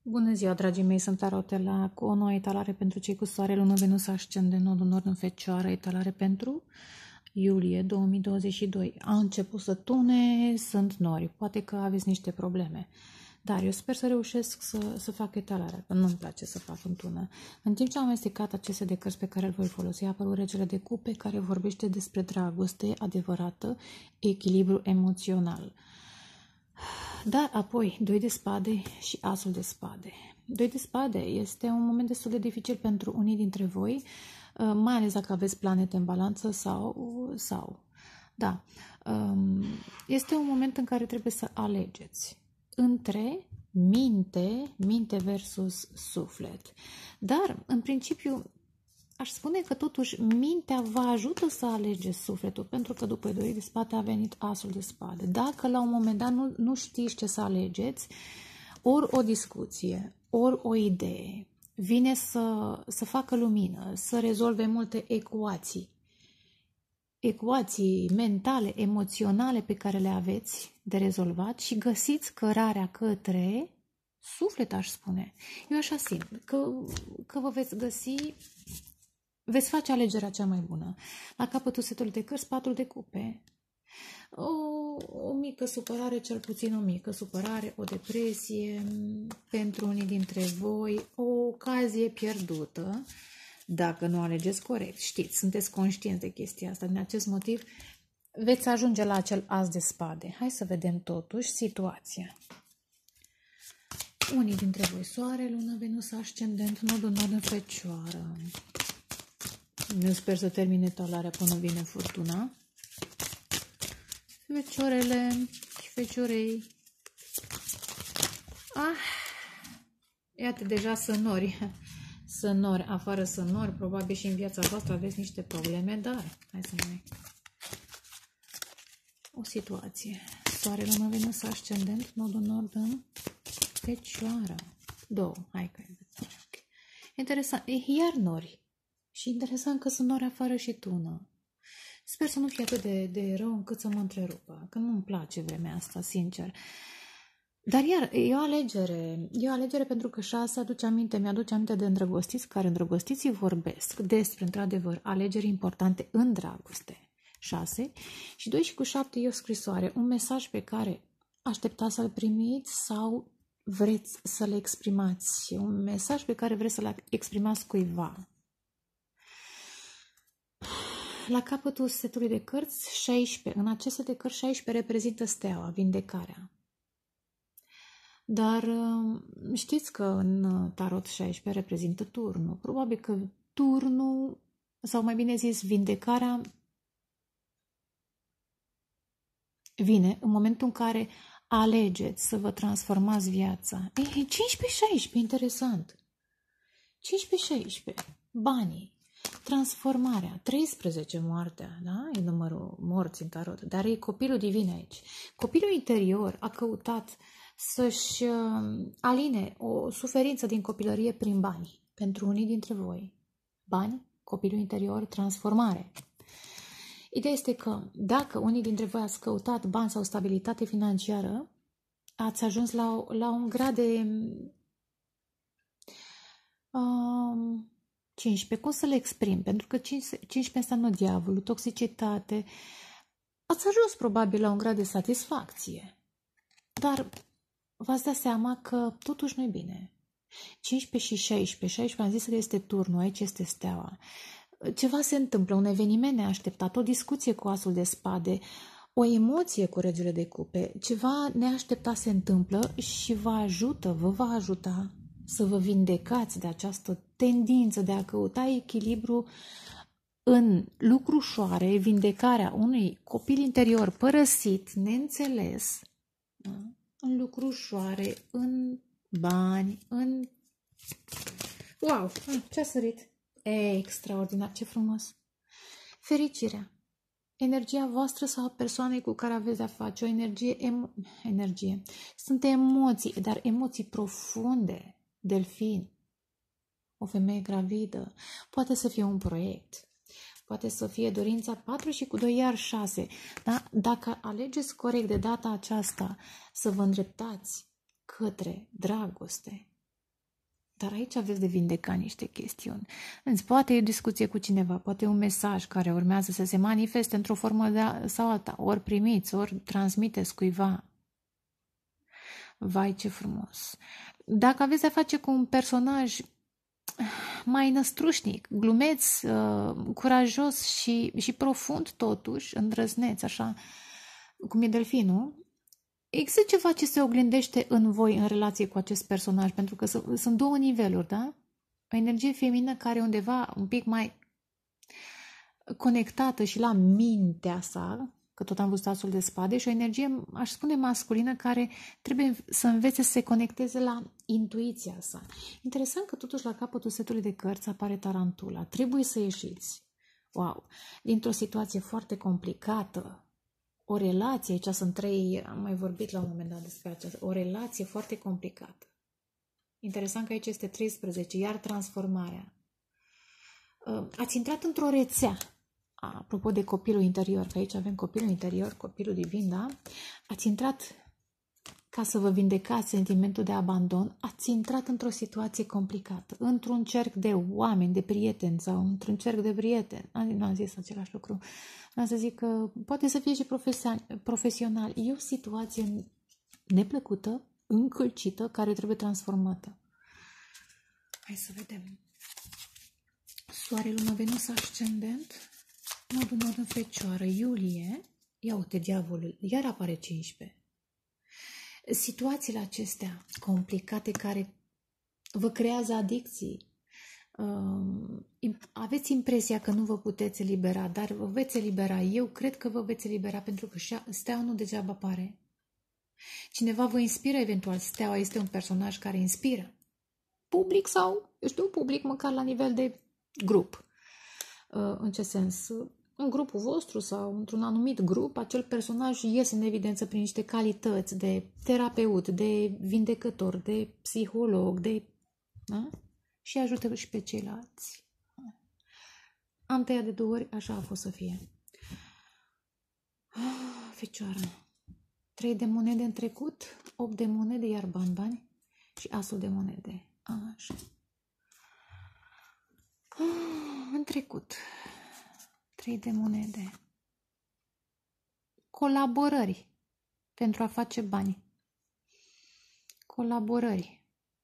Bună ziua, dragii mei, sunt Tarotela cu o nouă etalare pentru cei cu soare, lună, Venus, ascendent, nodul nord în Fecioară, etalare pentru iulie 2022. A început să tune, sunt nori, poate că aveți niște probleme, dar eu sper să reușesc să fac etalarea, că nu-mi place să fac în tună. În timp ce am amestecat aceste de cărți pe care îl voi folosi, a apărut Regele de Cupe, care vorbește despre dragoste adevărată, echilibru emoțional. Dar apoi, 2 de spade și asul de spade. 2 de spade este un moment destul de dificil pentru unii dintre voi, mai ales dacă aveți planete în balanță sau. Da, este un moment în care trebuie să alegeți între minte versus suflet. Dar, în principiu, aș spune că totuși mintea vă ajută să alegeți sufletul, pentru că după 2 de spade a venit asul de spade. Dacă la un moment dat nu știți ce să alegeți, ori o discuție, ori o idee vine să facă lumină, să rezolve multe ecuații mentale, emoționale pe care le aveți de rezolvat și găsiți cărarea către suflet, aș spune. Eu așa simt, că vă veți găsi, veți face alegerea cea mai bună. La capătul setului de cărți, 4 de cupe. O mică supărare, cel puțin o mică supărare, o depresie pentru unii dintre voi, o ocazie pierdută, dacă nu alegeți corect. Știți, sunteți conștienți de chestia asta. Din acest motiv veți ajunge la acel as de spade. Hai să vedem totuși situația. Unii dintre voi, soare, lună, Venus, ascendent, nodul nord în Fecioară. Eu sper să termine etalarea până vine furtuna. Feciorele și feciorei. Iată, deja sănori, afară sănori, probabil și în viața voastră aveți niște probleme, dar hai să mai... O situație. Soare, lună, Venus, ascendent, nodul nord în Fecioară. 2, hai că e interesant, iar nori. Și interesant că sunt nori afară și tună. Sper să nu fie atât de rău încât să mă întrerupă, că nu-mi place vremea asta, sincer. Dar iar, e o alegere pentru că 6 mi-aduce aminte de îndrăgostiți, care îndrăgostiții vorbesc despre, într-adevăr, alegeri importante în dragoste. 6 și 2 și cu 7 e o scrisoare, un mesaj pe care așteptați să-l primiți sau vreți să-l exprimați, un mesaj pe care vreți să-l exprimați cuiva. La capătul setului de cărți, 16. În acest set de cărți, 16 reprezintă steaua, vindecarea. Dar știți că în tarot 16 reprezintă turnul. Probabil că turnul, sau mai bine zis, vindecarea vine în momentul în care alegeți să vă transformați viața. 15-16, interesant. 15-16, banii. Transformarea, 13 moartea, da? E numărul morții în tarot, dar e copilul divin aici. Copilul interior a căutat să-și aline o suferință din copilărie prin bani. Pentru unii dintre voi, bani, copilul interior, transformare. Ideea este că dacă unii dintre voi ați căutat bani sau stabilitate financiară, ați ajuns la un grad de 15. Cum să le exprim? Pentru că 15 înseamnă diavolul, toxicitate. Ați ajuns probabil la un grad de satisfacție. Dar v-ați dat seama că totuși nu-i bine. 15 și 16. 16 am zis că este turnul, aici este steaua. Ceva se întâmplă, un eveniment neașteptat, o discuție cu asul de spade, o emoție cu regele de cupe. Ceva neașteptat se întâmplă și vă va ajuta să vă vindecați de această tendință de a căuta echilibru în lucrușoare, vindecarea unui copil interior părăsit, neînțeles, da? În lucrușoare, în bani, în... Wow! Ce-a sărit? Extraordinar, ce frumos! Fericirea. Energia voastră sau a persoanei cu care aveți de-a face, o energie. Sunt emoții, dar emoții profunde. Delfin, o femeie gravidă, poate să fie un proiect, poate să fie dorința 4 și cu 2 iar 6. Da? Dacă alegeți corect de data aceasta să vă îndreptați către dragoste, Dar aici aveți de vindecat niște chestiuni. Poate e o discuție cu cineva, poate e un mesaj care urmează să se manifeste într-o formă sau alta. Ori primiți, ori transmiteți cuiva. Vai, ce frumos! Dacă aveți de-a face cu un personaj mai năstrușnic, glumeț, curajos și profund totuși, îndrăzneț, așa cum e delfinul, există ceva ce se oglindește în voi în relație cu acest personaj, pentru că sunt două niveluri, da? O energie feminină care e undeva un pic mai conectată și la mintea sa, că tot am văzut asul de spade, și o energie, aș spune, masculină, care trebuie să învețe să se conecteze la intuiția sa. Interesant că totuși la capătul setului de cărți apare tarantula. Trebuie să ieșiți. Wow! Dintr-o situație foarte complicată, o relație, aici sunt trei, am mai vorbit la un moment dat despre aceasta, o relație foarte complicată. Interesant că aici este 13, iar transformarea. Ați intrat într-o rețea. Apropo de copilul interior, că aici avem copilul interior, copilul divin, da? Ați intrat ca să vă vindecați sentimentul de abandon, ați intrat într-o situație complicată, într-un cerc de oameni, de prieteni sau într-un cerc de prieteni. Nu am zis același lucru. Am să zic că poate să fie și profesional. E o situație neplăcută, încălcită, care trebuie transformată. Hai să vedem. Soare, Luna, Venus, ascendent, modul nord în Fecioară, iulie, ia uite, diavolul, iar apare 15. Situațiile acestea complicate care vă creează adicții, aveți impresia că nu vă puteți elibera, dar vă veți elibera. Eu cred că vă veți elibera, pentru că steaua nu degeaba apare. Cineva vă inspiră eventual. Steaua este un personaj care inspiră. Public sau, eu știu, public măcar la nivel de grup. În ce sens? În grupul vostru sau într-un anumit grup, acel personaj iese în evidență prin niște calități de terapeut, de vindecător, de psiholog, da? Și ajută și pe ceilalți. Am tăiat de 2 ori, așa a fost să fie. Fecioară. 3 de monede în trecut, 8 de monede, iar bani și asul de monede. Așa. În trecut. 3 de monede. Colaborări pentru a face bani. Colaborări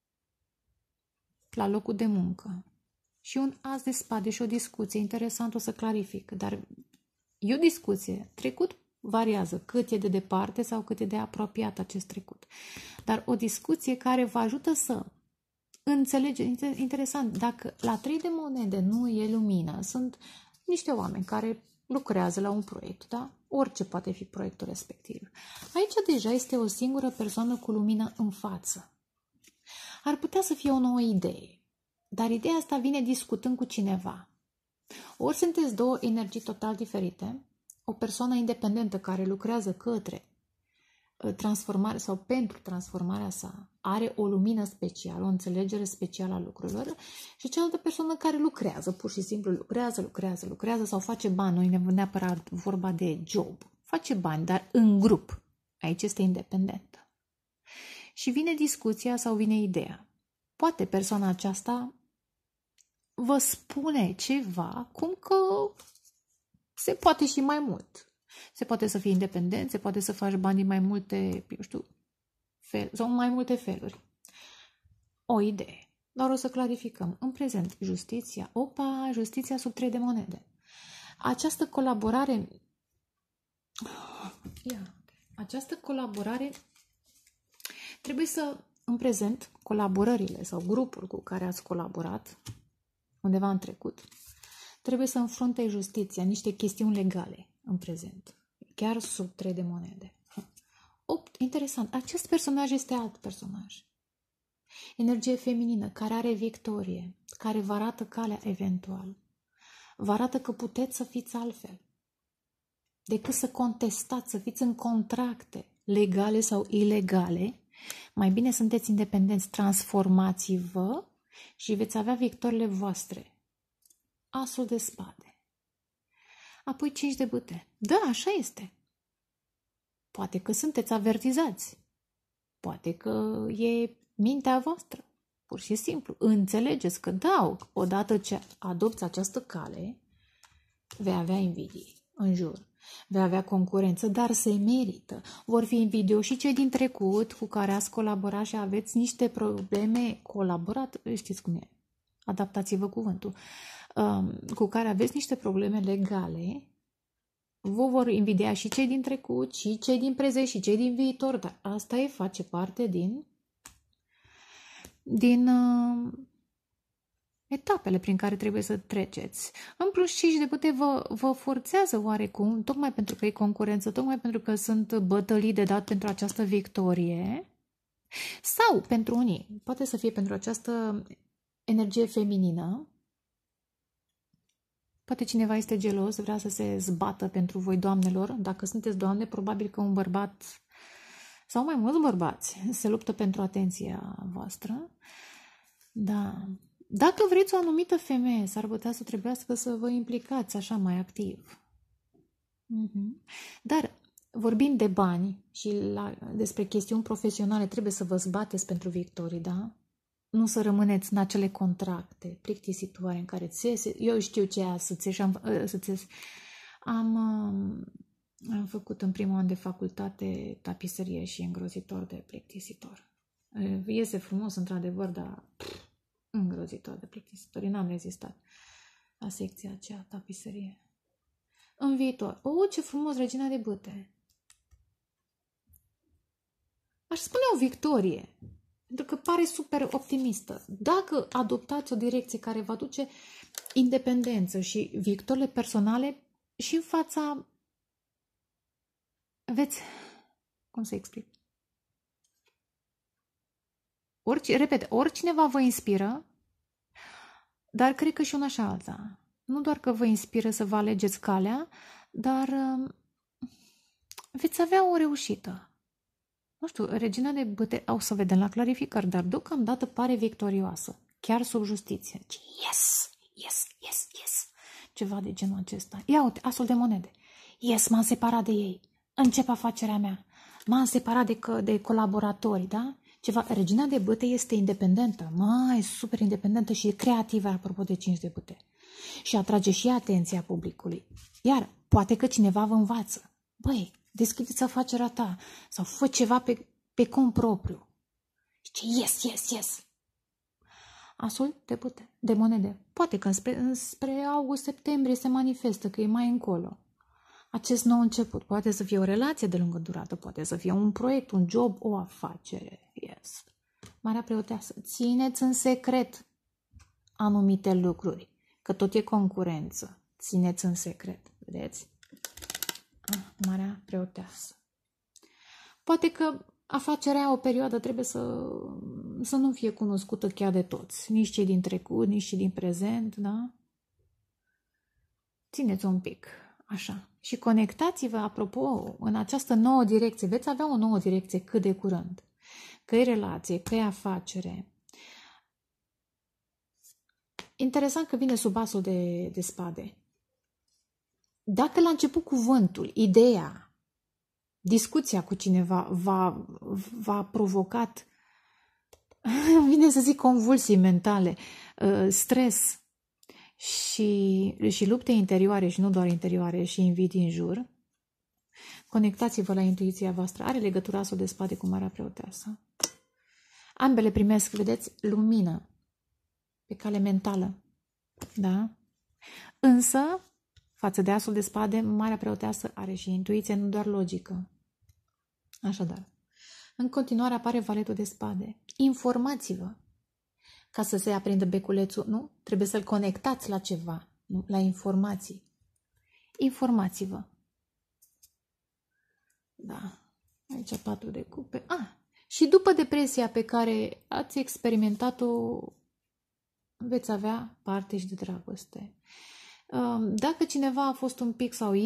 la locul de muncă. Și un as de spade și o discuție. Interesant, o să clarific. Dar e o discuție. Trecut variază cât e de departe sau cât e de apropiat acest trecut. Dar o discuție care vă ajută să înțelegeți. Interesant, dacă la 3 de monede nu e lumină, sunt niște oameni care lucrează la un proiect, da? Orice poate fi proiectul respectiv. Aici deja este o singură persoană cu lumină în față. Ar putea să fie o nouă idee, dar ideea asta vine discutând cu cineva. Ori sunteți două energii total diferite, o persoană independentă care lucrează către transformare sau pentru transformarea sa, are o lumină specială, o înțelegere specială a lucrurilor, și cealaltă persoană care lucrează, pur și simplu lucrează sau face bani, nu e neapărat vorba de job, face bani, dar în grup. Aici este independentă. Și vine discuția sau vine ideea. Poate persoana aceasta vă spune ceva, cum că se poate și mai mult. Se poate să fii independent, se poate să faci bani din mai multe, eu știu, sau mai multe feluri. O idee. Doar o să clarificăm. În prezent, justiția sub 3 de monede. Această colaborare trebuie să, în prezent, colaborările sau grupul cu care ați colaborat undeva în trecut, trebuie să înfrunte justiția, niște chestiuni legale în prezent. Chiar sub 3 de monede. 8. Interesant. Acest personaj este alt personaj. Energie feminină, care are victorie, care vă arată calea eventual. Vă arată că puteți să fiți altfel. Decât să contestați, să fiți în contracte legale sau ilegale, mai bine sunteți independenți, transformați-vă și veți avea victoriile voastre. Asul de spade. Apoi 5 de bâte. Da, așa este. Poate că sunteți avertizați. Poate că e mintea voastră. Pur și simplu. Înțelegeți că da, odată ce adopți această cale, vei avea invidii în jur. Vei avea concurență, dar se merită. Vor fi invidioși și cei din trecut cu care ați colaborat și aveți niște probleme colaborat, știți cum e, adaptați-vă cuvântul, cu care aveți niște probleme legale. Vă vor invidia și cei din trecut, și cei din prezent, și cei din viitor, dar asta face parte din etapele prin care trebuie să treceți. În plus, 5 de bâte vă forțează oarecum, tocmai pentru că e concurență, tocmai pentru că sunt bătălii de dat pentru această victorie, sau pentru unii, poate să fie pentru această energie feminină. Poate cineva este gelos, vrea să se zbată pentru voi, doamnelor. Dacă sunteți doamne, probabil că un bărbat sau mai mulți bărbați se luptă pentru atenția voastră. Da. Dacă vreți o anumită femeie, s-ar putea să trebuiască să vă implicați așa mai activ. Dar vorbind de bani și despre chestiuni profesionale, trebuie să vă zbateți pentru victorii, da? Nu să rămâneți în acele contracte plictisitoare în care eu știu ce e să-ți am făcut în primul an de facultate tapiserie și îngrozitor de plictisitor. Iese frumos, într-adevăr, dar îngrozitor de plictisitor. N-am rezistat la secția aceea, tapiserie. În viitor, ce frumos, regina de bâte. Aș spune o victorie, pentru că pare super optimistă. Dacă adoptați o direcție care vă aduce independență și victorile personale și în fața veți, cum să explic? Oricineva vă inspiră, dar cred că și una și alta. Nu doar că vă inspiră să vă alegeți calea, dar veți avea o reușită. Nu știu, regina de bâte, o să vedem la clarificări, dar deocamdată pare victorioasă, chiar sub justiție. Yes, yes, yes, yes. Ceva de genul acesta. Ia uite, asul de monede. Yes, m-am separat de ei. Încep afacerea mea. M-am separat de colaboratori, da? Ceva. Regina de bâte este independentă, mai super independentă și creativă, apropo de 5 de bâte. Și atrage și atenția publicului. Iar poate că cineva vă învață. Băi, deschideți afacerea ta sau fă ceva pe cont propriu. Și yes, yes, yes. Asul de bâte, de monede. Poate că spre august-septembrie se manifestă, că e mai încolo. Acest nou început poate să fie o relație de lungă durată, poate să fie un proiect, un job, o afacere. Yes. Marea Preoteasă, țineți în secret anumite lucruri, că tot e concurență. Țineți în secret, vedeți? Marea Preoteasă. Poate că afacerea o perioadă trebuie să nu fie cunoscută chiar de toți, nici cei din trecut, nici cei din prezent, da? Țineți un pic, așa. Și conectați-vă, apropo, în această nouă direcție. Veți avea o nouă direcție cât de curând. Că-i relație, că-i afacere. Interesant că vine sub asul de spade. Dacă la început cuvântul, ideea, discuția cu cineva v-a provocat, vine să zic, convulsii mentale, stres și lupte interioare și nu doar interioare și invidii în jur, conectați-vă la intuiția voastră. Are legătura asul de spade cu Marea Preoteasă. Ambele primesc, vedeți, lumină pe cale mentală. Da? Însă, față de asul de spade, Marea Preoteasă are și intuiție, nu doar logică. Așadar, în continuare apare valetul de spade. Informați-vă. Ca să se aprindă beculețul, nu? Trebuie să-l conectați la ceva, nu? La informații. Informați-vă. Da. Aici 4 de cupe. Și după depresia pe care ați experimentat-o, veți avea parte și de dragoste. Dacă cineva a fost un pic sau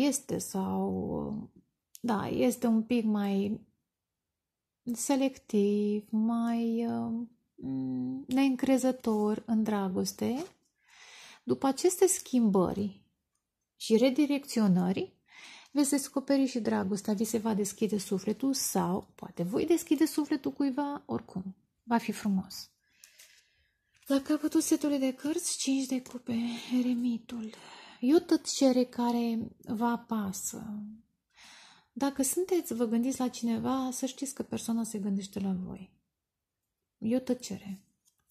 este un pic mai selectiv, mai neîncrezător în dragoste, după aceste schimbări și redirecționări, veți descoperi și dragostea, vi se va deschide sufletul sau poate voi deschide sufletul cuiva, oricum, va fi frumos. La capătul setului de cărți, 5 de cupe, eremitul. E o tăcere care vă apasă. Dacă sunteți, vă gândiți la cineva, să știți că persoana se gândește la voi. E o tăcere.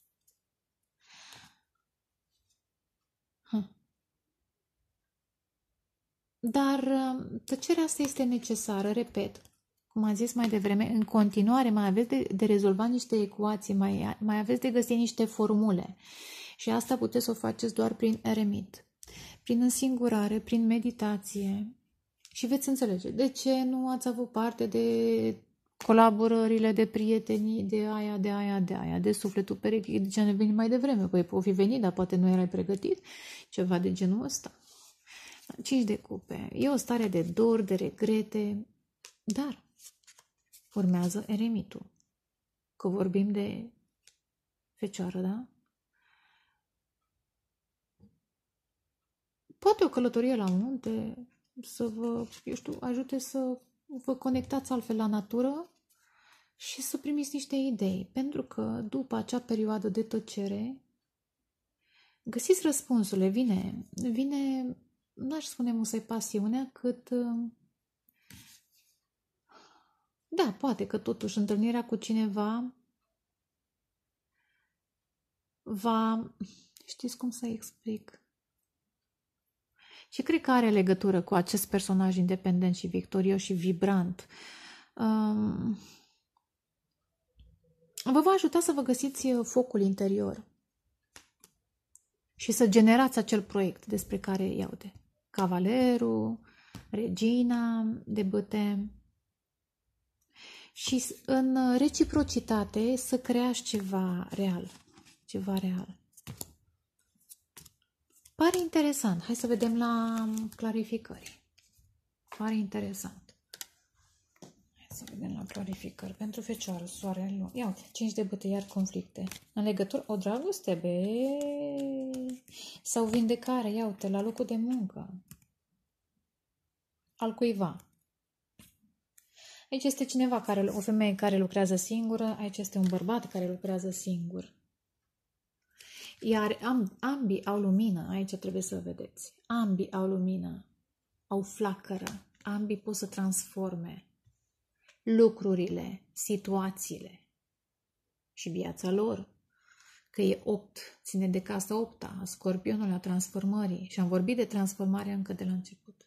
Dar tăcerea asta este necesară, repet, cum am zis mai devreme, în continuare mai aveți de rezolvat niște ecuații, mai aveți de găsit niște formule. Și asta puteți să o faceți doar prin eremit, prin însingurare, prin meditație. Și veți înțelege de ce nu ați avut parte de colaborările, de prietenii, de aia, de sufletul perechi, de ce nu venit mai devreme. Păi o fi venit, dar poate nu erai pregătit, ceva de genul ăsta. 5 de cupe. E o stare de dor, de regrete, dar urmează eremitul. Că vorbim de fecioară, da? Poate o călătorie la munte să vă, ajute să vă conectați altfel la natură și să primiți niște idei. Pentru că după acea perioadă de tăcere găsiți răspunsurile. Vine n-aș spune musai pasiunea, cât... Da, poate că totuși întâlnirea cu cineva va... Știți cum să explic? Și cred că are legătură cu acest personaj independent și victorios și vibrant. Vă va ajuta să vă găsiți focul interior și să generați acel proiect despre care iaude. Cavalerul, regina de bâte. Și în reciprocitate să creați ceva real. Ceva real. Pare interesant. Hai să vedem la clarificări. Pare interesant. Hai să vedem la clarificări. Pentru fecioară, soarele luni. Ia uite, 5 de bâte, iar conflicte. În legătură, o dragoste, sau vindecare, ia uite, la locul de muncă. Al cuiva. Aici este cineva, o femeie care lucrează singură, aici este un bărbat care lucrează singur. Iar ambii au lumină, aici trebuie să vedeți. Ambii au lumină, au flacără, ambii pot să transforme lucrurile, situațiile și viața lor. Că e 8, ține de casa 8-a, a Scorpionului, a transformării. Și am vorbit de transformare încă de la început.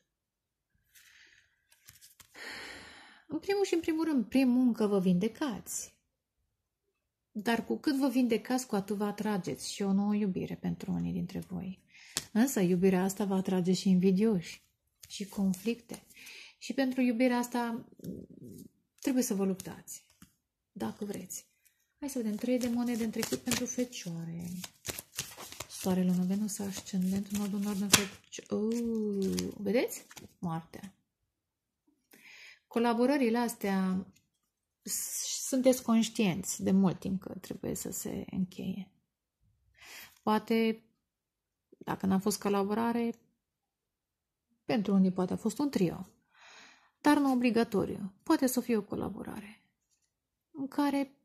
În primul și în primul rând, prin muncă vă vindecați. Dar cu cât vă vindecați, cu atât vă atrageți și o nouă iubire pentru unii dintre voi. Însă iubirea asta va atrage și invidioși și conflicte. Și pentru iubirea asta trebuie să vă luptați, dacă vreți. Hai să vedem 3 de monede în trecut pentru fecioare. Soare, lună, Venus, ascendent, nodul nord în fecioare. Vedeți? Moartea. Colaborările astea sunteți conștienți de mult timp că trebuie să se încheie. Poate, dacă n-a fost colaborare, pentru unii poate a fost un trio, dar nu obligatoriu. Poate să fie o colaborare în care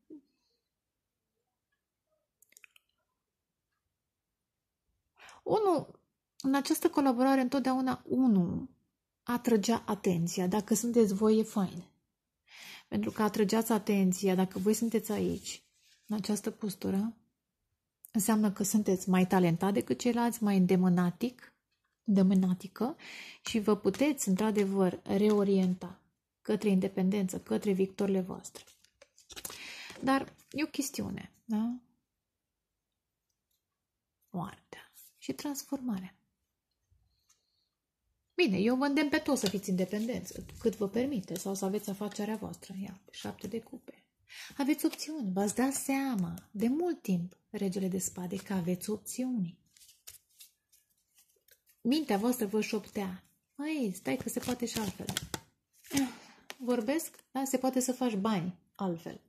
în această colaborare întotdeauna unul atrăgea atenția. Dacă sunteți voi, e fain. Pentru că atrăgeați atenția, dacă voi sunteți aici, în această postură, înseamnă că sunteți mai talentat decât ceilalți, mai îndemânatică și vă puteți, într-adevăr, reorienta către independență, către victorile voastre. Dar e o chestiune, da? Moartea și transformarea. Bine, eu vă îndemn pe toți să fiți independenți, cât vă permite, sau să aveți afacerea voastră. Ia, 7 de cupe. Aveți opțiuni, v-ați dat seama de mult timp, regele de spade, că aveți opțiuni. Mintea voastră vă șoptea. Măi, stai că se poate și altfel. Vorbesc? Da, se poate să faci bani altfel.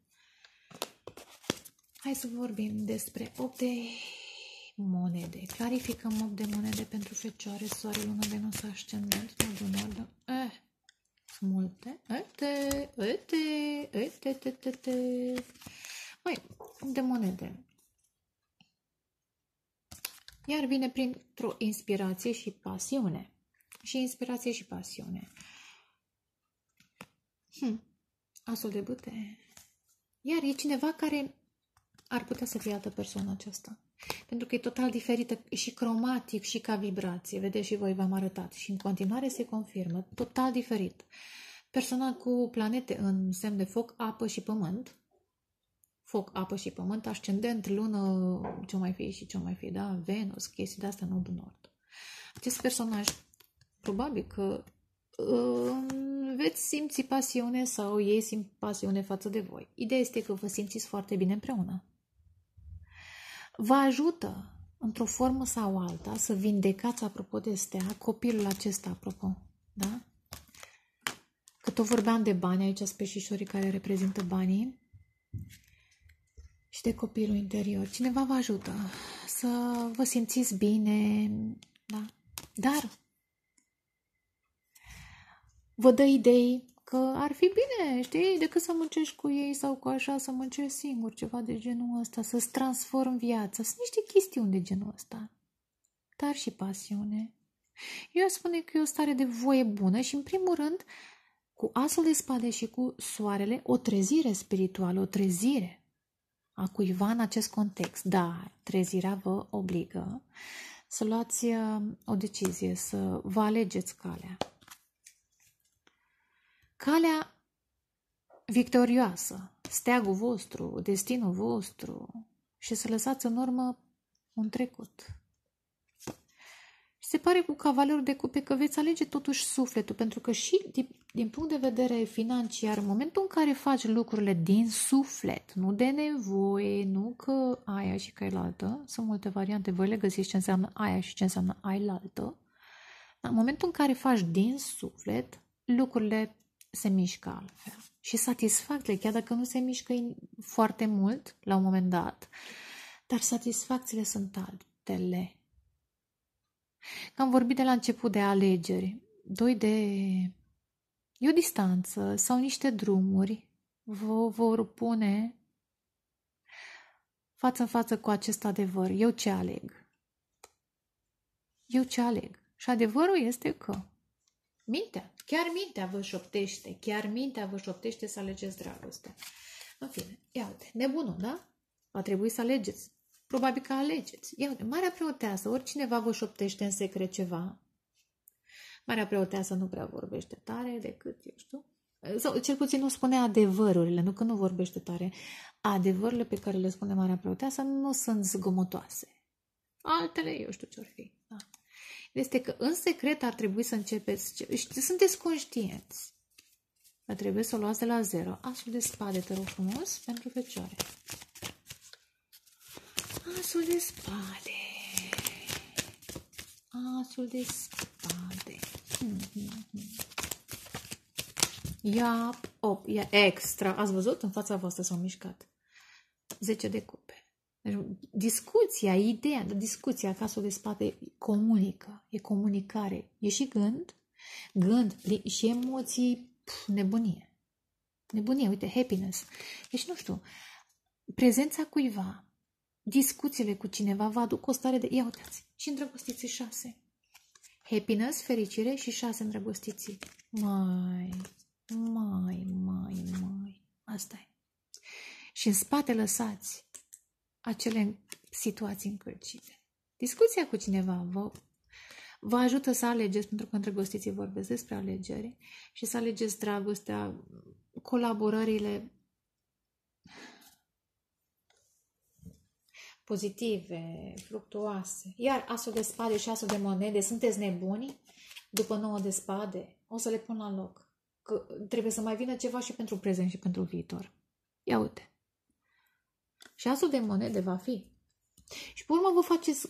Hai să vorbim despre 8 de monede. Clarificăm 8 de monede pentru fecioare, soare, lună, Venus, ascendent, nodul nord. Sunt multe. Măi, 8 de monede. Iar vine printr-o inspirație și pasiune. Și inspirație și pasiune. Asul de bâte. Iar e cineva care ar putea să fie altă persoană aceasta. Pentru că e total diferită și cromatic și ca vibrație. Vedeți și voi v-am arătat. Și în continuare se confirmă. Total diferit. Persoana cu planete în semn de foc, apă și pământ. Foc, apă și pământ, ascendent, lună, ce mai fi și ce mai fi, da? Venus, chestii de-astea, nord-nord. Acest personaj, probabil că veți simți pasiune sau ei simt pasiune față de voi. Ideea este că vă simțiți foarte bine împreună. Vă ajută, într-o formă sau alta, să vindecați, apropo de stea, copilul acesta, apropo, da? Că tot vorbeam de bani, aici speșișorii care reprezintă banii, și de copilul interior. Cineva vă ajută să vă simțiți bine, da? Dar vă dă idei că ar fi bine, știi, decât să muncești cu ei sau cu așa, să muncești singur, ceva de genul ăsta, să-ți transform viața. Sunt niște chestiuni de genul ăsta. Dar și pasiune. Eu aș spune că e o stare de voie bună și, în primul rând, cu asul de spade și cu soarele, o trezire spirituală, o trezire a cuiva în acest context. Da, trezirea vă obligă să luați o decizie, să vă alegeți calea. Calea victorioasă, steagul vostru, destinul vostru și să lăsați în urmă un trecut. Și se pare cu cavalerul de cupe că veți alege totuși sufletul, pentru că și din punct de vedere financiar, în momentul în care faci lucrurile din suflet, nu de nevoie, nu că aia și că ailaltă, sunt multe variante, voi le găsiți ce înseamnă aia și ce înseamnă ailaltă, în momentul în care faci din suflet, lucrurile se mișcă altfel. Și satisfacțiile, chiar dacă nu se mișcă foarte mult la un moment dat, dar satisfacțiile sunt altele. Că am vorbit de la început de alegeri, e o distanță sau niște drumuri vă vor pune față în față cu acest adevăr. Eu ce aleg? Eu ce aleg? Și adevărul este că chiar mintea vă șoptește să alegeți dragostea. În fine, ia uite, nebunul, da? Va trebui să alegeți. Probabil că alegeți. Ia uite, Marea Preoteasă, oricine vă șoptește în secret ceva. Marea Preoteasă nu prea vorbește tare decât, eu știu, sau cel puțin nu spune adevărurile, nu că nu vorbește tare. Adevărurile pe care le spune Marea Preoteasă nu sunt zgomotoase. Altele, eu știu ce-or fi. Da. Este că în secret ar trebui să începeți, sunteți conștienți. Dar trebuie să o luați de la zero. Asul de spade, te rog frumos, pentru fecioare. Asul de spade. Asul de spade. Ia extra. Ați văzut? În fața voastră s-au mișcat. 10 de cupe. Deci, discuția, ideea de discuția, asul de spade comunică. E comunicare. E și gând și emoții, nebunie. Nebunie, uite, happiness. Deci, nu știu, prezența cuiva, discuțiile cu cineva vă aduc o stare de... Ia uitați, și îndrăgostiții 6. Happiness, fericire și 6 îndrăgostiții. Mai. Asta e. Și în spate lăsați acele situații încălcite. Discuția cu cineva vă ajută să alegeți, pentru că îndrăgostiții vorbesc despre alegeri, și să alegeți dragostea, colaborările pozitive, fructuoase. Iar asul de spade și asul de monede, sunteți nebuni? După 9 de spade, o să le pun la loc. Că trebuie să mai vină ceva și pentru prezent și pentru viitor. Ia uite. Și asul de monede va fi. Și pe urmă vă faceți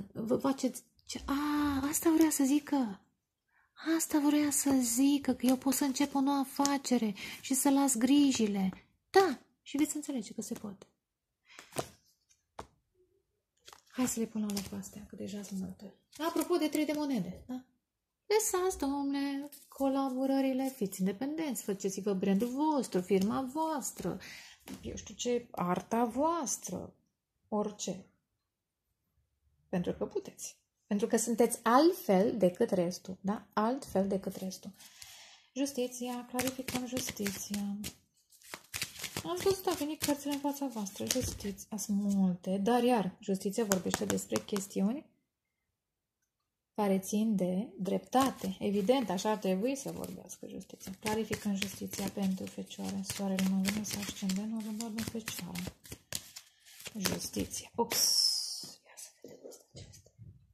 asta vrea să zică. Asta vrea să zică, că eu pot să încep o nouă afacere și să las grijile. Da, și veți înțelege că se poate. Hai să le pun la loc astea, că deja sunt multe. Apropo de 3 de monede, da? Lăsați, domnule, colaborările, fiți independenți, faceți-vă brandul vostru, firma voastră, eu știu ce, arta voastră, orice. Pentru că puteți. Pentru că sunteți altfel decât restul. Da? Altfel decât restul. Justiția. Clarificăm justiția. Am văzut, au venit cărțile în fața voastră. Justiția. Sunt multe. Dar iar, justiția vorbește despre chestiuni care țin de dreptate. Evident, așa ar trebui să vorbească justiția. Clarificăm justiția pentru Fecioară. Soarele nu vine să ascendentul, adevăr de Fecioară. Justiția. Ups! Ia să vedem asta acesta.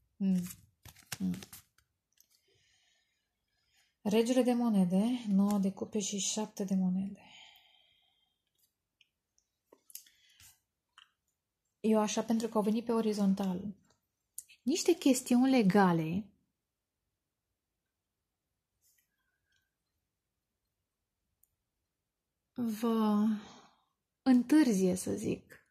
Regele de monede, 9 de cupe și 7 de monede. Eu așa pentru că au venit pe orizontal. Niște chestiuni legale vă întârzie, să zic,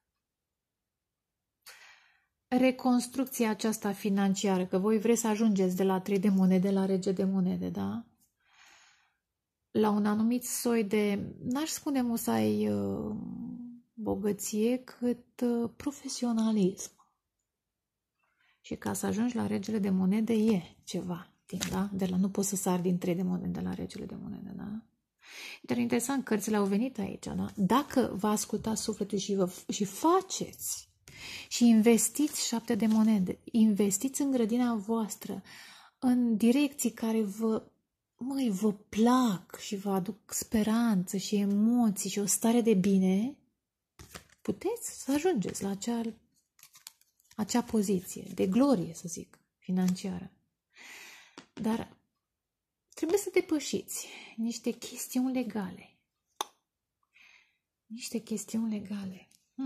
reconstrucția aceasta financiară, că voi vreți să ajungeți de la 3 de monede la rege de monede, da? La un anumit soi de, n-aș spune musai bogăție, cât profesionalism. Și ca să ajungi la regele de monede e ceva timp, da? De la nu poți să sari din 3 de monede la regele de monede, da? Dar interesant, cărțile au venit aici, da? Dacă vă ascultați sufletul și faceți și investiți 7 de monede, investiți în grădina voastră, în direcții care vă plac și vă aduc speranță și emoții și o stare de bine, puteți să ajungeți la acea poziție de glorie, să zic, financiară. Dar trebuie să depășiți niște chestiuni legale. Niște chestiuni legale.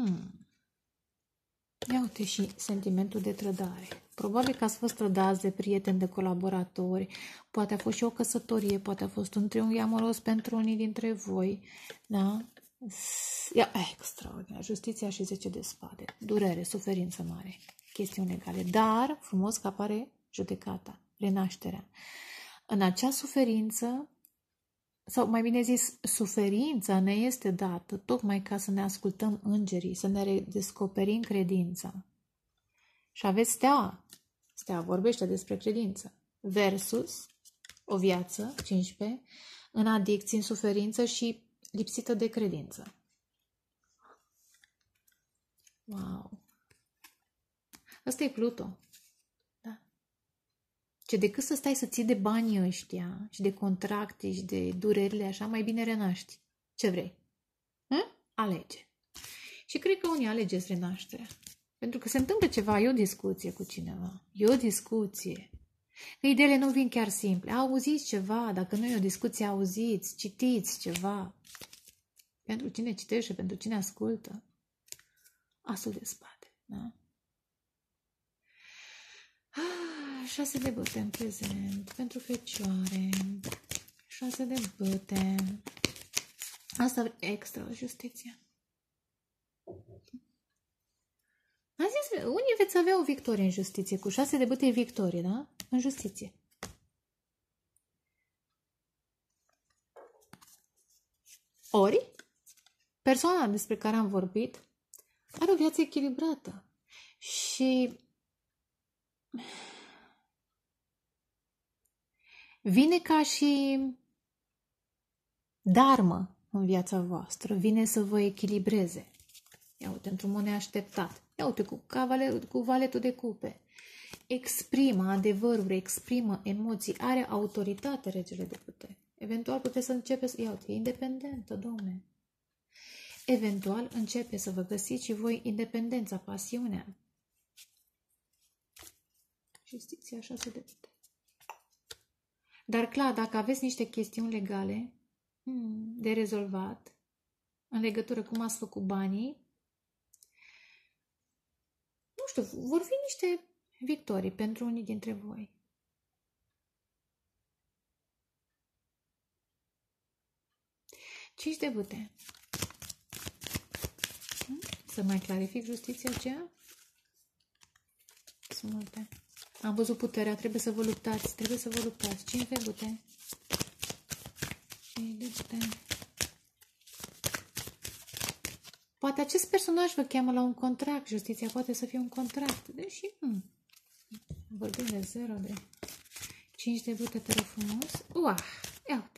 Ia uite și sentimentul de trădare. Probabil că ați fost trădați de prieteni, de colaboratori, poate a fost și o căsătorie, poate a fost un triunghi amoros pentru unii dintre voi, da? Extraordinar. Justiția și 10 de spade. Durere, suferință mare, chestiuni legale. Dar, frumos că apare judecata, renașterea. În acea suferință, sau mai bine zis, suferința ne este dată tocmai ca să ne ascultăm îngerii, să ne redescoperim credința. Și aveți steaua. Steaua vorbește despre credință. Versus o viață, 15, în adicții, în suferință și lipsită de credință. Wow! Ăsta e Pluto. Da. Ce decât să stai să ții de banii ăștia și de contracte și de durerile așa, mai bine renaști. Ce vrei? Alege. Și cred că unii alegeți renașterea. Pentru că se întâmplă ceva, e o discuție cu cineva. E o discuție. Că ideile nu vin chiar simple. Auziți ceva, dacă nu e o discuție, auziți, citiți ceva. Pentru cine citește, pentru cine ascultă. Asul de spate, da? 6 de băte în prezent, pentru Fecioare. 6 de băte. Asta e extra, justiția. Am zis, unii veți avea o victorie în justiție. Cu 6 de băte e victorie, da? În justiție. Ori, persoana despre care am vorbit are o viață echilibrată și vine ca și dharmă în viața voastră, vine să vă echilibreze. Ia uite, într-un mod neașteptat. Ia uite, cu valetul de cupe. Exprimă adevăruri, exprimă emoții, are autoritate regele de putere. Eventual puteți să începeți, ia uite, e independentă, domne. Eventual începe să vă găsiți și voi independența, pasiunea. Justiția, 6 de putere. Dar clar, dacă aveți niște chestiuni legale de rezolvat în legătură cu cum ați făcut banii, nu știu, vor fi niște victorii pentru unii dintre voi. Cinci de bâte. Să mai clarific justiția aceea? Sunt multe. Am văzut puterea, trebuie să vă luptați, 5 de bâte. 5 de bâte. Poate acest personaj vă cheamă la un contract, justiția poate să fie un contract, deși vorbim de 0, de 5 de bute, te rog frumos. Ia uite,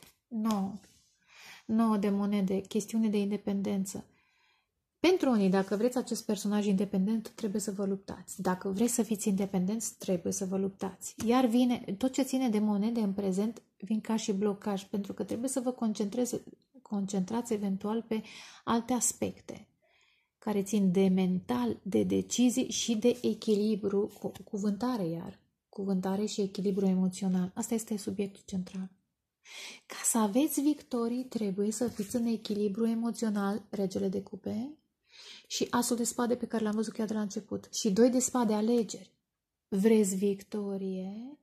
9 de monede, chestiune de independență. Pentru unii, dacă vreți acest personaj independent, trebuie să vă luptați. Dacă vreți să fiți independenți, trebuie să vă luptați. Iar vine, tot ce ține de monede în prezent, vin ca și blocaj, pentru că trebuie să vă concentrați eventual pe alte aspecte care țin de mental, de decizii și de echilibru, cuvântare și echilibru emoțional. Asta este subiectul central. Ca să aveți victorii, trebuie să fiți în echilibru emoțional, regele de cupe, și asul de spade pe care l-am văzut chiar de la început. Și 2 de spade, alegeri. Vreți victorie?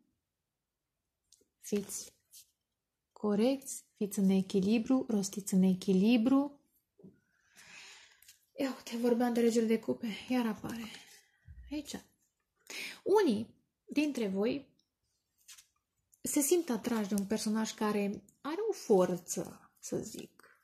Fiți corecți, fiți în echilibru, rostiți în echilibru. Ia uite, vorbeam de regele de cupe, iar apare aici. Unii dintre voi se simt atrași de un personaj care are o forță, să zic.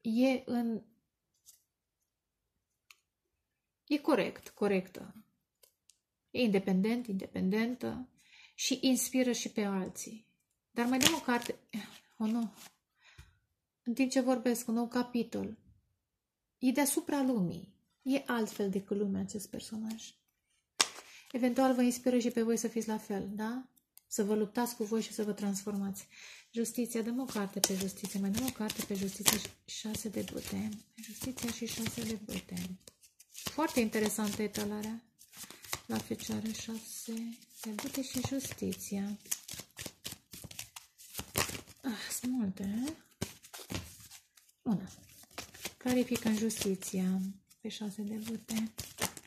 E corectă. E independentă și inspiră și pe alții. Dar mai dăm o carte. Nu. În timp ce vorbesc, un nou capitol. E deasupra lumii. E altfel decât lumea acest personaj. Eventual vă inspiră și pe voi să fiți la fel, da? Să vă luptați cu voi și să vă transformați. Justiția, dăm o carte pe justiție. Mai dăm o carte pe justiție, 6 de bute. Justiția și 6 de bute. Foarte interesantă etalarea la fecioară, 6 de bute și justiția. Sunt multe, Una. Clarificăm justiția pe 6 de bute.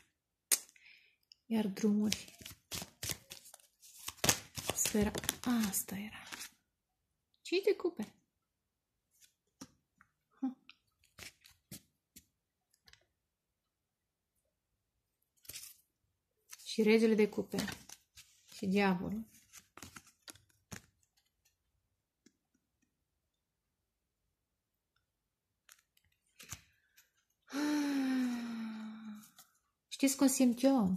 Iar drumuri. Sfera. Asta era. 5 de cupe. Și regele de cupe. Și diavolul. Știți cum simt eu?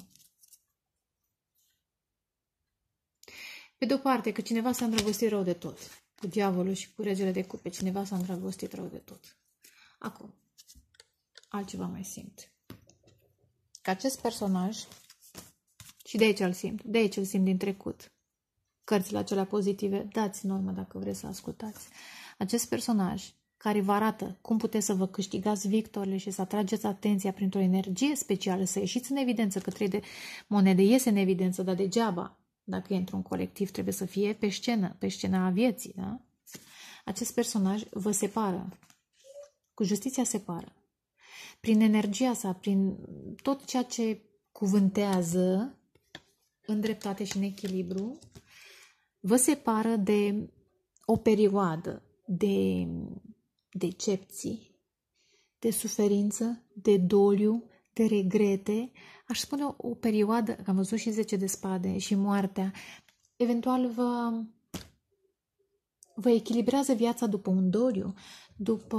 Pe de-o parte, că cineva s-a îndrăgostit rău de tot. Cu diavolul și cu regele de cupe. Cineva s-a îndrăgostit rău de tot. Acum, altceva mai simt. Că acest personaj, și de aici îl simt, din trecut. Cărțile acelea pozitive, dați în urmă dacă vreți să ascultați. Acest personaj care vă arată cum puteți să vă câștigați victorile și să atrageți atenția printr-o energie specială, să ieșiți în evidență, că 3 de monede iese în evidență, dar degeaba. Dacă e într-un colectiv, trebuie să fie pe scena a vieții. Da? Acest personaj vă separă. Cu justiția separă. Prin energia sa, prin tot ceea ce cuvântează în dreptate și în echilibru, vă separă de o perioadă de decepții, de suferință, de doliu, de regrete. Aș spune o perioadă, că am văzut și 10 de spade și moartea, eventual vă echilibrează viața după un doliu, după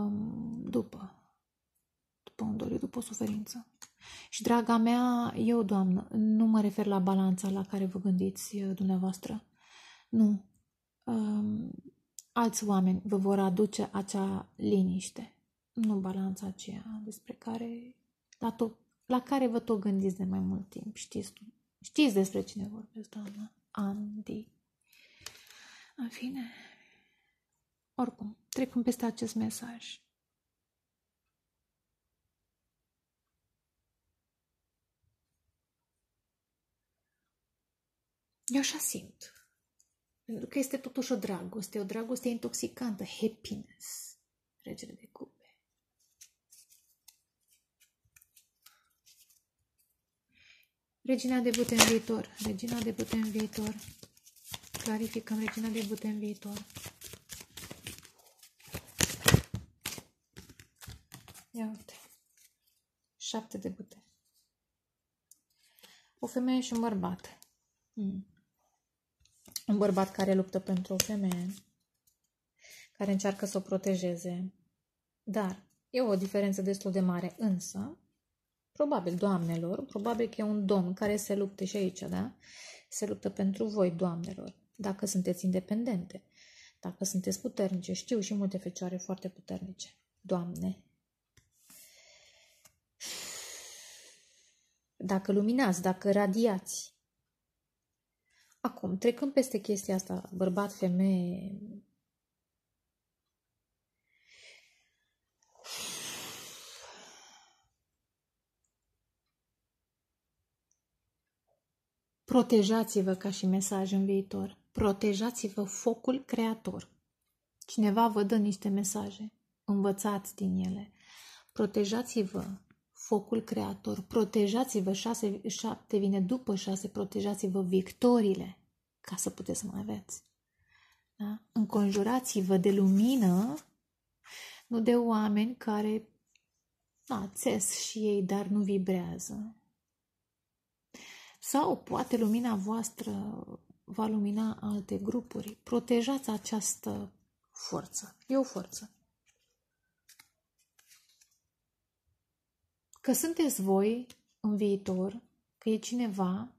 un doliu, după o suferință. Și, draga mea, eu, Doamnă, nu mă refer la balanța la care vă gândiți dumneavoastră. Nu. Alți oameni vă vor aduce acea liniște. Nu balanța aceea despre care, la care vă tot gândiți de mai mult timp. Știți despre cine vorbesc, Doamnă? Andy. În fine. Oricum, trecând peste acest mesaj. Eu așa simt. Pentru că este totuși o dragoste intoxicantă, happiness, regele de cupe. Regina de bute în viitor, Clarificăm regina de bute în viitor. Ia uite. 7 de bute. O femeie și un bărbat. Un bărbat care luptă pentru o femeie, care încearcă să o protejeze, dar e o diferență destul de mare, însă, probabil, doamnelor, probabil că e un domn care se luptă și aici, da? Se luptă pentru voi, doamnelor, dacă sunteți independente, dacă sunteți puternice. Știu și multe fecioare foarte puternice. Doamne! Dacă luminați, dacă radiați. Acum, trecând peste chestia asta, bărbat, femeie, protejați-vă ca și mesaj în viitor. Protejați-vă focul creator. Cineva vă dă niște mesaje. Învățați din ele. Protejați-vă focul creator. Protejați-vă 7 vine după 6. Protejați-vă victoriile ca să puteți să mai aveți. Da? Înconjurați-vă de lumină, nu de oameni care țes și ei, dar nu vibrează. Sau poate lumina voastră va lumina alte grupuri. Protejați această forță. E o forță. Că sunteți voi în viitor, că e cineva,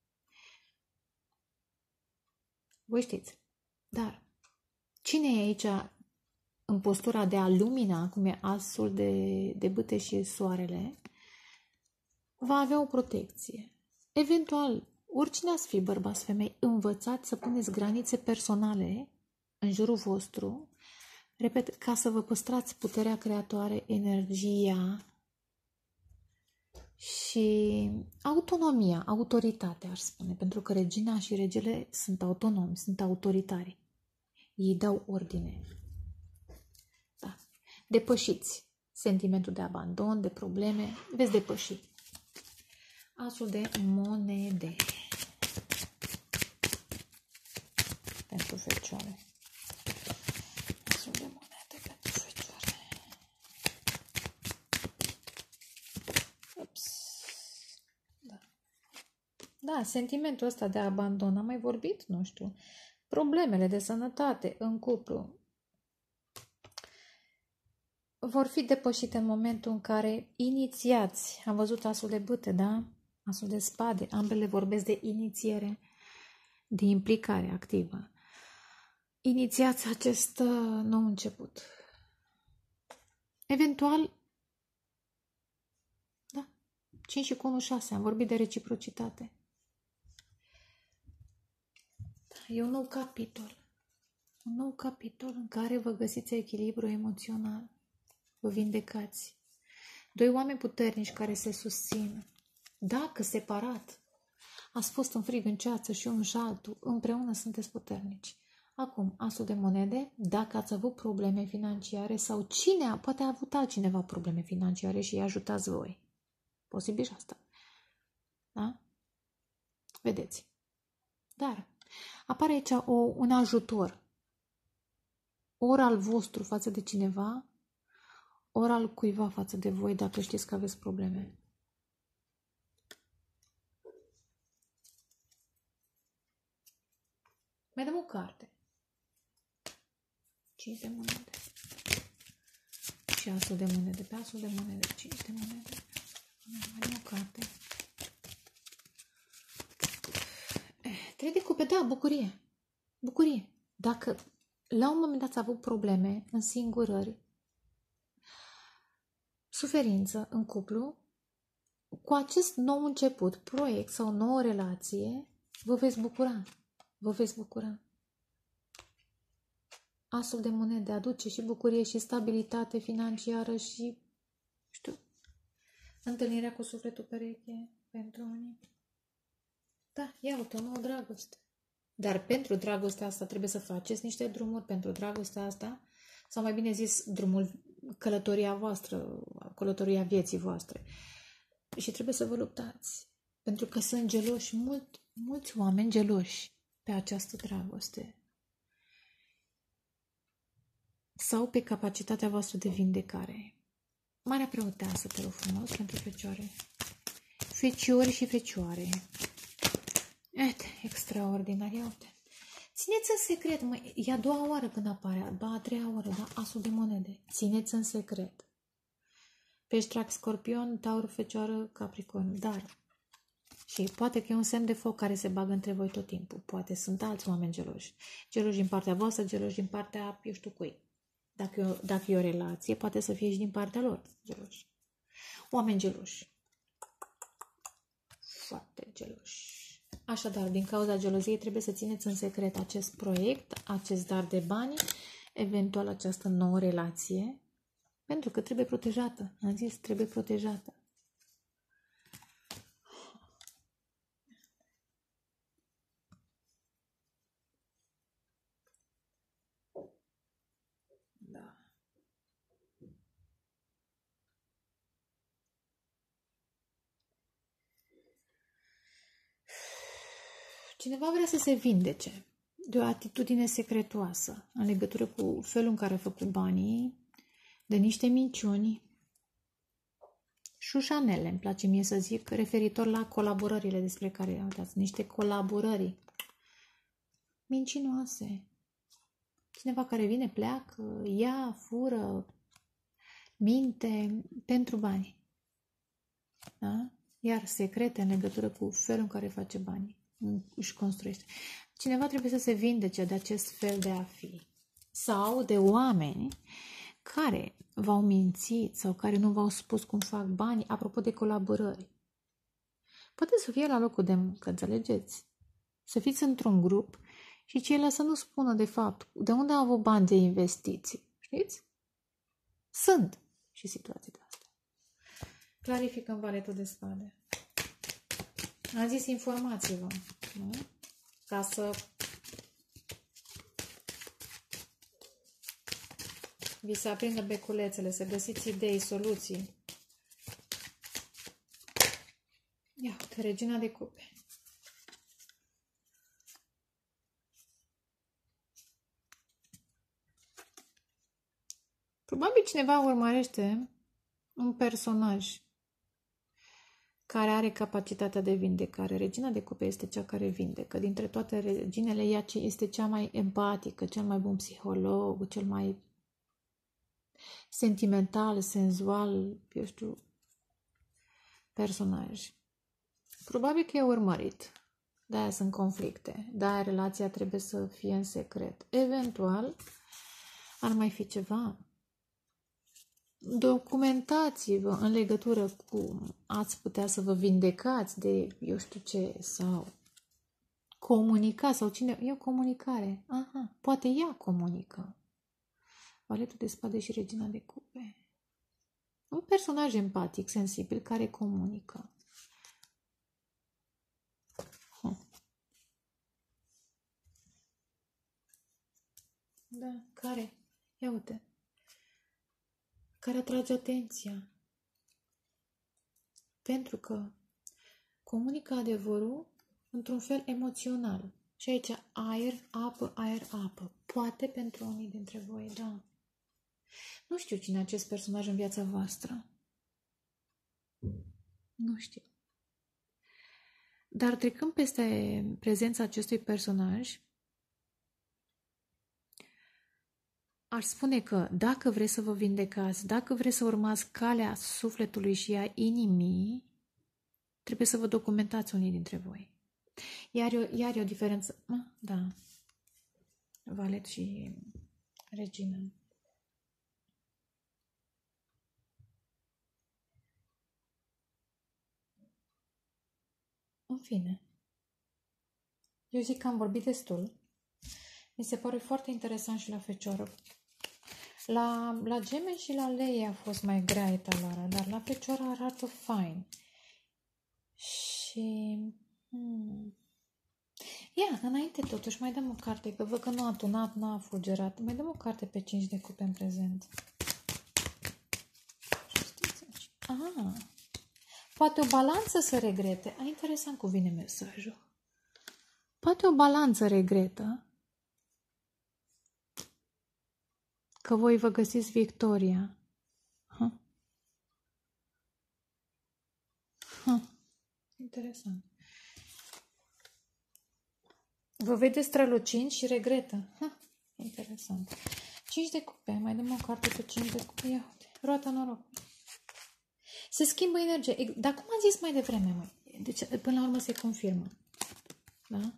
voi știți. Dar cine e aici în postura de a lumina, cum e asul de bâte și soarele, va avea o protecție. Eventual, oricine ați fi, bărbați, femei, învățați să puneți granițe personale în jurul vostru, repet, ca să vă păstrați puterea creatoare, energia și autonomia, autoritatea, aș spune, pentru că regina și regele sunt autonomi, sunt autoritari. Ei dau ordine. Da. Depășiți sentimentul de abandon, de probleme, veți depăși. Asul de monede pentru fecioare. Asul de monede pentru fecioare. Ups. Da, sentimentul ăsta de abandon, am mai vorbit, nu știu. Problemele de sănătate în cuplu vor fi depășite în momentul în care inițiați. Am văzut asul de bâte, da? Asul de spade, ambele vorbesc de inițiere, de implicare activă. Inițiați acest nou început. Eventual, da, 5 și cu 1, 6, am vorbit de reciprocitate. Da, e un nou capitol. Un nou capitol în care vă găsiți echilibru emoțional. Vă vindecați. Doi oameni puternici care se susțin. Dacă separat ați fost în frig, în ceață și unul și altul, împreună sunteți puternici. Acum, asul de monede, dacă ați avut probleme financiare sau poate a avut altcineva probleme financiare și îi ajutați voi. Posibil și asta. Da? Vedeți. Dar apare aici un ajutor. Ori al vostru față de cineva, ori al cuiva față de voi, dacă știți că aveți probleme. Mai dăm o carte. 5 de monede. Și asul de monede. Pe asul de monede. 5 de monede. Mai dăm o carte. 3 de cupe. Da, bucurie. Bucurie. Dacă la un moment dat ați avut probleme, însingurări, suferință în cuplu, cu acest nou început, proiect sau nouă relație, vă veți bucura. Vă veți bucura. Asul de monede aduce și bucurie și stabilitate financiară și, știu, întâlnirea cu sufletul pereche pentru unii. Da, iată, o nouă dragoste. Dar pentru dragostea asta trebuie să faceți niște drumuri pentru dragostea asta, sau mai bine zis, drumul, călătoria voastră, călătoria vieții voastre. Și trebuie să vă luptați. Pentru că sunt geloși, mulți oameni geloși pe această dragoste. Sau pe capacitatea voastră de vindecare. Marea Preoteasă, te rog frumos, pentru fecioare. Feciori și fecioare. Extraordinar, ia uite. Țineți în secret, măi, e a doua oară când apare, a treia oară, da? Asul de monede. Țineți în secret. Pești, Rac, Scorpion, Taur, Fecioară, Capricorn. Dar știi, poate că e un semn de foc care se bagă între voi tot timpul. Poate sunt alți oameni geloși. Geloși din partea voastră, geloși din partea, eu știu cui. Dacă e o relație, poate să fie și din partea lor geloși. Oameni geloși. Foarte geloși. Așadar, din cauza geloziei, trebuie să țineți în secret acest proiect, acest dar de bani, eventual această nouă relație, pentru că trebuie protejată. Am zis, trebuie protejată. Da. Cineva vrea să se vindece de o atitudine secretoasă în legătură cu felul în care a făcut banii, de niște minciuni, șușanele, îmi place mie să zic, referitor la colaborările despre care uitați, niște colaborări mincinoase. Cineva care vine, pleacă, ia, fură, minte pentru bani. Da? Iar secrete în legătură cu felul în care face banii, își construiește. Cineva trebuie să se vindece de acest fel de a fi. Sau de oameni care v-au mințit sau care nu v-au spus cum fac banii, apropo de colaborări. Poate să fie la locul de muncă, înțelegeți? Să fiți într-un grup și ceilalți să nu spună de fapt de unde au avut bani de investiții. Știți? Sunt și situații de astea. Clarificăm valetul de spade. Am zis informați-vă. Nu? Ca să vi se aprindă beculețele, să găsiți idei, soluții. Ia uite, regina de cupe. Probabil cineva urmărește un personaj care are capacitatea de vindecare. Regina de cupe este cea care vindecă. Dintre toate reginele, ea este cea mai empatică, cel mai bun psiholog, cel mai sentimental, senzual, eu știu, personaj. Probabil că e urmărit. De-aia sunt conflicte. De-aia relația trebuie să fie în secret. Eventual, ar mai fi ceva. Documentați-vă în legătură cu ați putea să vă vindecați de eu știu ce sau comunica sau cine. E o comunicare. Aha, poate ea comunică. Valetul de spade și regina de cupe. Un personaj empatic, sensibil, care comunică. Da, care? Ia uite. Care atrage atenția. Pentru că comunică adevărul într-un fel emoțional. Și aici aer, apă, aer, apă. Poate pentru unii dintre voi, da. Nu știu cine e acest personaj în viața voastră. Nu știu. Dar trecând peste prezența acestui personaj, aș spune că dacă vreți să vă vindecați, dacă vreți să urmați calea sufletului și a inimii, trebuie să vă documentați unii dintre voi. Iar e o diferență. Da. Valet și regină. În fine. Eu zic că am vorbit destul. Mi se pare foarte interesant și la Fecioară. La Gemeni și la Lei a fost mai grea etalarea, dar la Fecioară arată fain. Și... Ia, înainte totuși, mai dăm o carte, că văd că nu a tunat, nu a fulgerat. Mai dăm o carte pe 5 de cupe în prezent. Poate o balanță să regrete. Interesant cum vine mesajul. Poate o balanță regretă că voi vă găsiți victoria. Interesant. Vă vedeți strălucind și regretă. Interesant. 5 de cupe. Mai dăm o carte pe 5 de cupe. Ia uite. Roata noroc. Se schimbă energie. Dar cum am zis mai devreme, măi? Deci, până la urmă se confirmă. Da?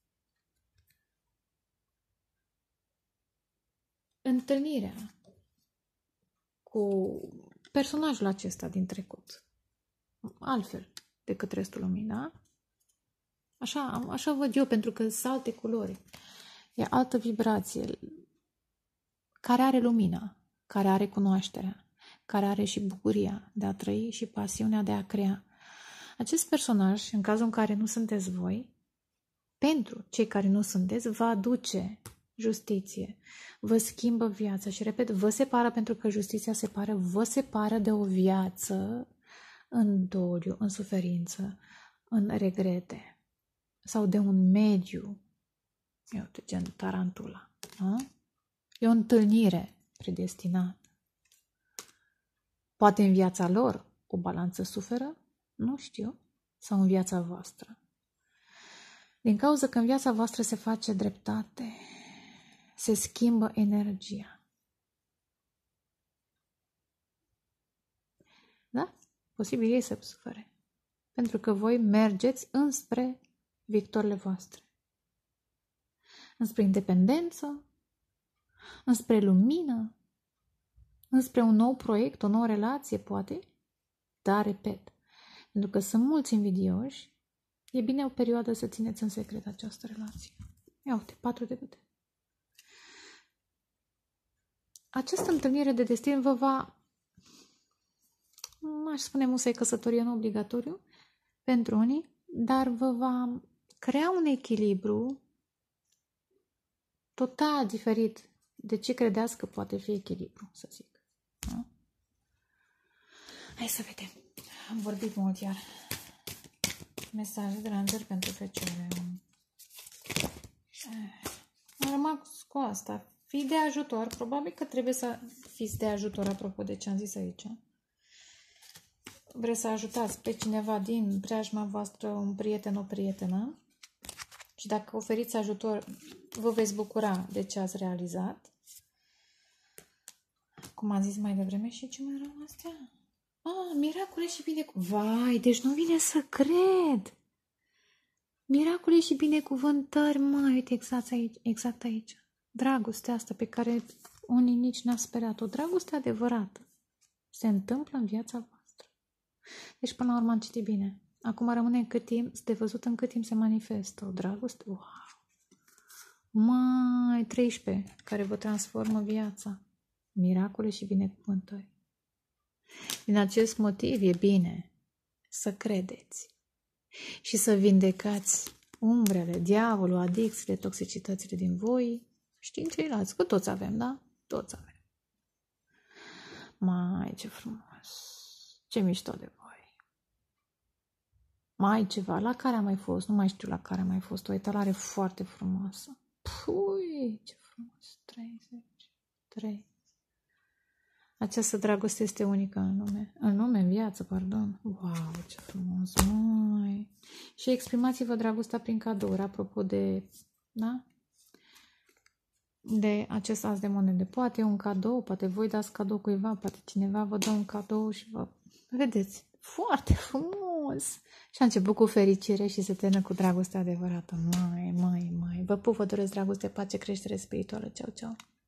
Întâlnirea cu personajul acesta din trecut. Altfel decât restul lumii, da? Așa văd eu, pentru că sunt alte culori. E altă vibrație care are lumina, care are cunoașterea, care are și bucuria de a trăi și pasiunea de a crea. Acest personaj, în cazul în care nu sunteți voi, pentru cei care nu sunteți, va aduce justiție, vă schimbă viața și, repet, vă separă, pentru că justiția separă, vă separă de o viață în doliu, în suferință, în regrete sau de un mediu, gen tarantula. Da? E o întâlnire predestinată. Poate în viața lor o balanță suferă, nu știu, sau în viața voastră. Din cauza că în viața voastră se face dreptate, se schimbă energia. Da? Posibil ei să sufere. Pentru că voi mergeți înspre victorile voastre. Înspre independență, înspre lumină, înspre un nou proiect, o nouă relație, poate. Dar, repet, pentru că sunt mulți invidioși, e bine o perioadă să țineți în secret această relație. Ia uite, 4 de băte. Această întâlnire de destin vă va, nu aș spune musai căsătorie, nu obligatoriu, pentru unii, dar vă va crea un echilibru total diferit de ce credeați că poate fi echilibru, să zic. Da? Hai să vedem. Am vorbit mult iar. Mesaje de la îngeri pentru Fecioare. Am rămas cu asta. Fii de ajutor. Probabil că trebuie să fiți de ajutor, apropo de ce am zis aici. Vreți să ajutați pe cineva din preajma voastră, un prieten, o prietenă. Și dacă oferiți ajutor, vă veți bucura de ce ați realizat. Cum am zis mai devreme, și ce mai rău astea? Miracole și binecuvântări. Vai, deci nu vine să cred. Miracole și binecuvântări, măi, uite, exact aici. Dragostea asta pe care unii nici n-a speriat-o. Dragoste adevărată. Se întâmplă în viața voastră. Deci, până la urmă, am citit bine. Acum rămâne în cât timp, de văzut în cât timp se manifestă o dragoste. Wow! Mai 13, care vă transformă viața. Miracole și binecuvântări. Din acest motiv e bine să credeți și să vindecați umbrele, diavolul, adicțiile, toxicitățile din voi și din ceilalți. Că toți avem, da? Toți avem. Mai, ce frumos! Ce mișto de voi! Mai ceva, la care am mai fost? Nu mai știu la care am mai fost. O etalare foarte frumoasă. Pui, ce frumos! 33. Această dragoste este unică în viață, pardon. Wow, ce frumos, măi! Și exprimați-vă dragostea prin cadouri, apropo de, da? De acest as de monede. Poate e un cadou, poate voi dați cadou cuiva, poate cineva vă dă un cadou și vă... Vedeți, foarte frumos! Și a început cu fericire și se termină cu dragoste adevărată. Mai. Vă pup, vă doresc dragoste, pace, creștere spirituală. Ceau, ceau!